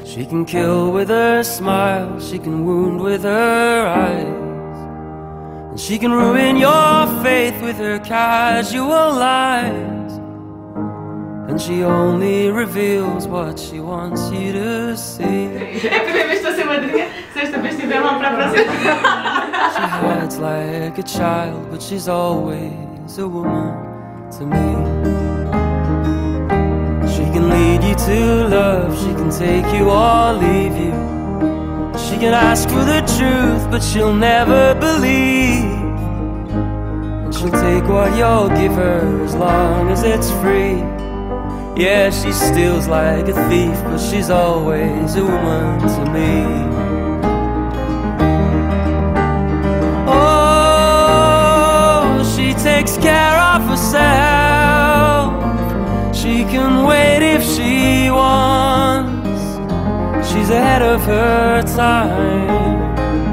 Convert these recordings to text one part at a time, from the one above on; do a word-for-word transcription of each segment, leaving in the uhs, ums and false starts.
She can kill with her smile, she can wound with her eyes, and she can ruin your faith with her casual lies. And she only reveals what she wants you to see. She hides like a child, but she's always a woman to me. She can lead you to love, she can take you or leave you. She can ask for the truth, but she'll never believe. And she'll take what you'll give her as long as it's free. Yeah, she steals like a thief, but she's always a woman to me. Oh, she takes care of herself. She can wait if she wants. She's ahead of her time.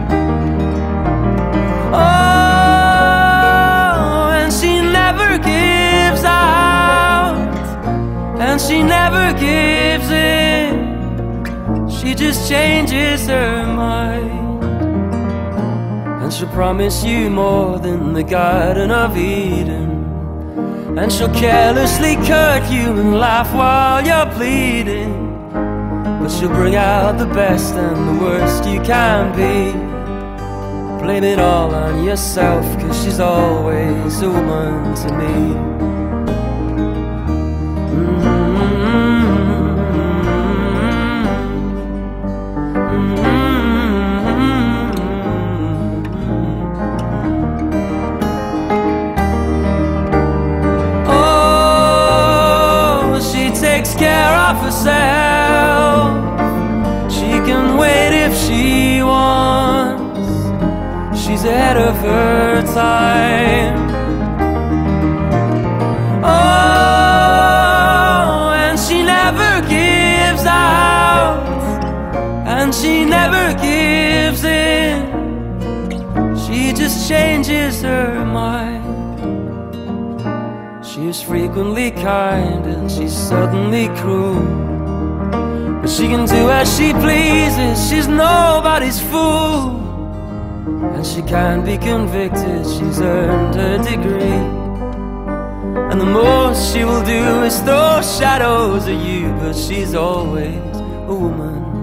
Oh, and she never gives out, and she never gives in. She just changes her mind, and she'll promise you more than the Garden of Eden. And she'll carelessly cut you and laugh while you're bleeding. But she'll bring out the best and the worst you can be. Blame it all on yourself, 'cause she's always a woman to me. Takes care of herself. She can wait if she wants. She's ahead of her time. Oh, and she never gives out, and she never gives in. She just changes her mind. She's frequently kind and she's suddenly cruel, but she can do as she pleases, she's nobody's fool. And she can't be convicted, she's earned her degree. And the most she will do is throw shadows at you, but she's always a woman